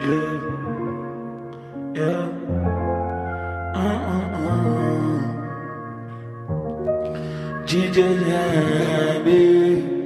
Yeah, yeah. DJ Lembe.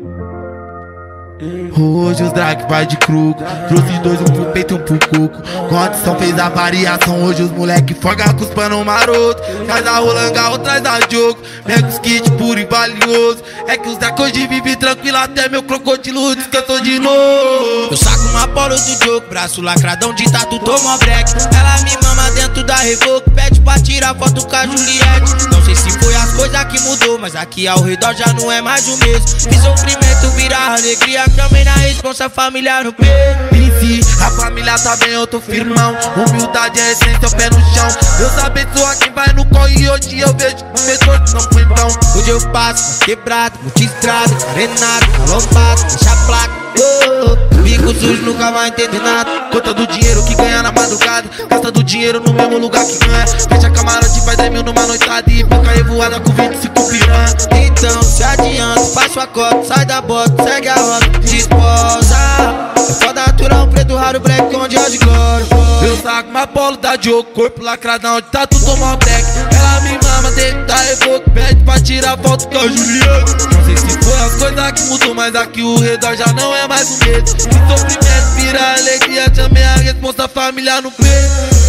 Hoje os drag vai de cruco, trouxe dois, um pro peito e um pro cuco. Condição fez a variação, hoje os moleque forga com os pano maroto. Traz a rolanga, ou traz a jogo, pega os kits puro e valioso. É que os drag hoje vive tranquilo, até meu crocodilo descansou de novo. Eu saco uma polo do jogo, braço lacradão de tatu, toma break. Ela me mama dentro da Revoco, pede pra tirar foto com a Juliette. Não sei se foi as coisas que mudou, mas aqui ao redor já não é mais o mesmo. E sofrimento vira alegria, também na responsa familiar no peito. E se a família tá bem, eu tô firmão. Humildade é essência, o pé no chão. Deus abençoa quem vai no corre, hoje eu vejo o metrô não foi então. Hoje eu passo quebrado, multistrada, arenado, lombado, deixa a placa. Bico sujo nunca vai entender nada. Conta do dinheiro que ganha na madrugada, gasta do dinheiro no mesmo lugar que ganha. Fecha camarote, faz 10 mil numa noitada e banca revoada com 25 piranha. Então se adianta, faz sua cota, sai da bota, segue a rota, disposa. É foda aturar um preto raro, black onde hoje glória. Eu saco uma polo da Diogo, corpo lacradão, onde tá tudo toma black. Ela me mama dentro da Revoco, pede pra tirar foto com a Juliette. Não sei se foi as coisas que mudou, mas aqui o redor já não é mais o mesmo. E sofrimento vira alegria, também a responsa familiar no peito.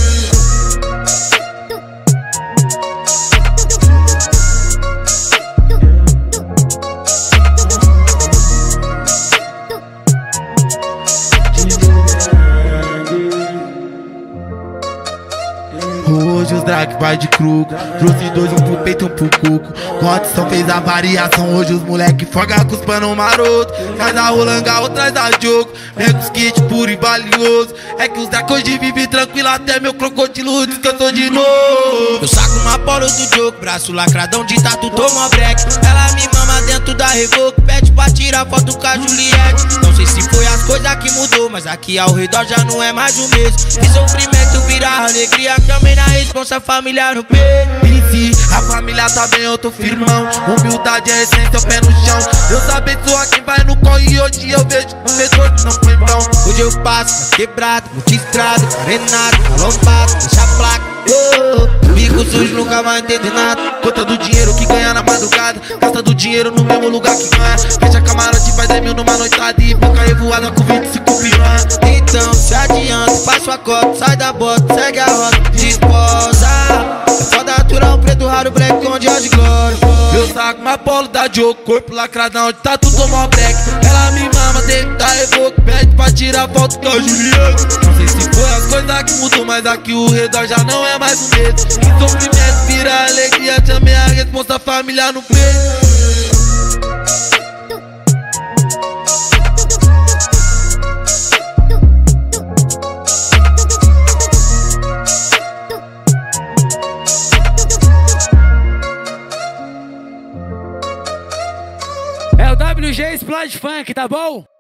Hoje os drag vai de cruco, trouxe dois, um pro peito e um pro cuco. Condição fez a variação, hoje os moleque forga com os pano maroto. Traz a rolanga, ou traz a jogo, pega os kits puro e valioso. É que os drag hoje vive tranquilo, até meu crocodilo descansou de novo. Eu saco uma polo do jogo, braço lacradão de tatu, toma break. Ela me mama dentro da Revoco, pede pra tirar foto com a Juliette. Não sei se foi as coisas que mudou, mas aqui ao redor já não é mais o mesmo. E sofrimento vira alegria, também na responsa familiar no peito. E se a família tá bem, eu tô firmão. Humildade é essência, o pé no chão. Deus abençoa quem vai no corre, hoje eu vejo o metrô não foi então. Hoje eu passo quebrado, multistrada, arenado, lombado, deixa a placa. Bico sujo nunca vai entender nada. Conta do dinheiro que ganha na madrugada, gasta do dinheiro no mesmo lugar que ganha. Fecha camarote, faz 10 mil numa noitada e banca revoada com 25 piranha. Então se adianta, faz sua cota, sai da bota, segue a rota, disposa. É foda aturar um preto raro, black onde hoje glória. Eu saco uma polo da Diogo, corpo lacradão, onde tá tudo toma black. Ela me mama dentro da Revoco, pede pra tirar foto com a Juliette. Não sei se foi as coisas que mudou, mas aqui o redor já não é mais o mesmo. E sofrimento vira alegria, também a responsa familiar no peito. É o WG Explode Funk, tá bom?